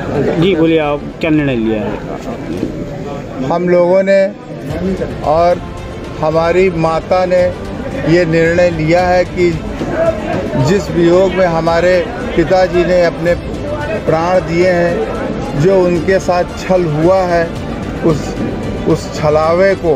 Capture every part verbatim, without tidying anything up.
जी बोलिए, आप क्या निर्णय लिया है? हम लोगों ने और हमारी माता ने ये निर्णय लिया है कि जिस वियोग में हमारे पिताजी ने अपने प्राण दिए हैं, जो उनके साथ छल हुआ है, उस उस छलावे को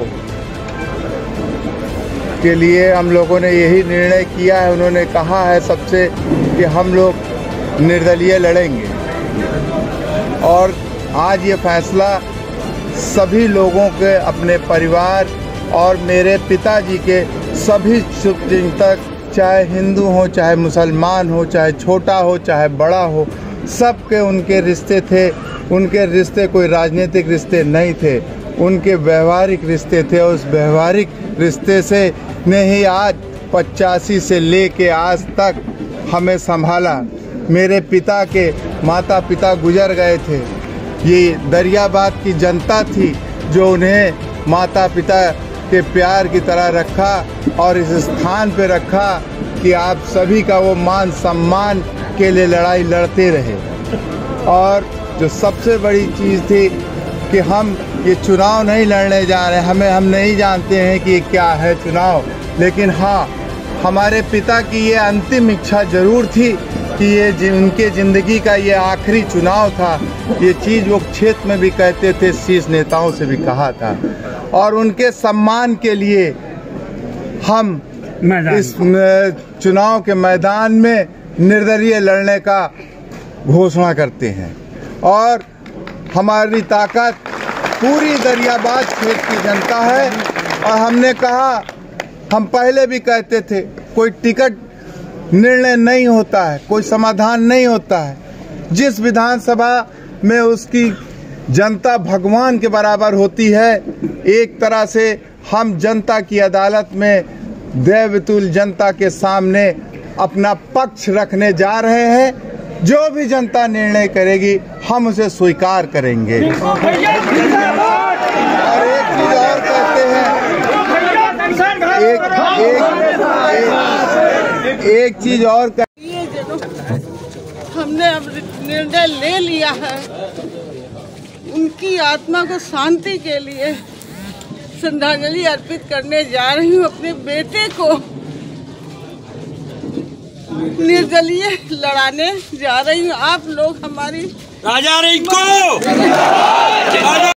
के लिए हम लोगों ने यही निर्णय किया है। उन्होंने कहा है सबसे कि हम लोग निर्दलीय लड़ेंगे, और आज ये फैसला सभी लोगों के, अपने परिवार और मेरे पिताजी के सभी शुभचिंतक, चाहे हिंदू हो, चाहे मुसलमान हो, चाहे छोटा हो, चाहे बड़ा हो, सब के उनके रिश्ते थे। उनके रिश्ते कोई राजनीतिक रिश्ते नहीं थे, उनके व्यवहारिक रिश्ते थे। उस व्यवहारिक रिश्ते से ने ही आज पचासी से लेके आज तक हमें संभाला। मेरे पिता के माता पिता गुजर गए थे, ये दरियाबाद की जनता थी जो उन्हें माता पिता के प्यार की तरह रखा और इस स्थान पे रखा कि आप सभी का वो मान सम्मान के लिए लड़ाई लड़ते रहे। और जो सबसे बड़ी चीज़ थी कि हम ये चुनाव नहीं लड़ने जा रहे, हमें हम नहीं जानते हैं कि ये क्या है चुनाव, लेकिन हाँ, हमारे पिता की ये अंतिम इच्छा ज़रूर थी कि ये उनके ज़िंदगी का ये आखिरी चुनाव था। ये चीज़ वो क्षेत्र में भी कहते थे, शीर्ष नेताओं से भी कहा था, और उनके सम्मान के लिए हम इस चुनाव के मैदान में निर्दलीय लड़ने का घोषणा करते हैं। और हमारी ताकत पूरी दरियाबाद क्षेत्र की जनता है। और हमने कहा, हम पहले भी कहते थे, कोई टिकट निर्णय नहीं होता है, कोई समाधान नहीं होता है। जिस विधानसभा में उसकी जनता भगवान के बराबर होती है, एक तरह से हम जनता की अदालत में देवतुल्य जनता के सामने अपना पक्ष रखने जा रहे हैं। जो भी जनता निर्णय करेगी हम उसे स्वीकार करेंगे। और एक चीज और कहते हैं, एक एक, एक, एक चीज और कर... हमने अब निर्णय ले लिया है, उनकी आत्मा को शांति के लिए श्रद्धांजलि अर्पित करने जा रही हूँ। अपने बेटे को निर्दलीय लड़ाने जा रही हूँ। आप लोग हमारी राजा रिंकू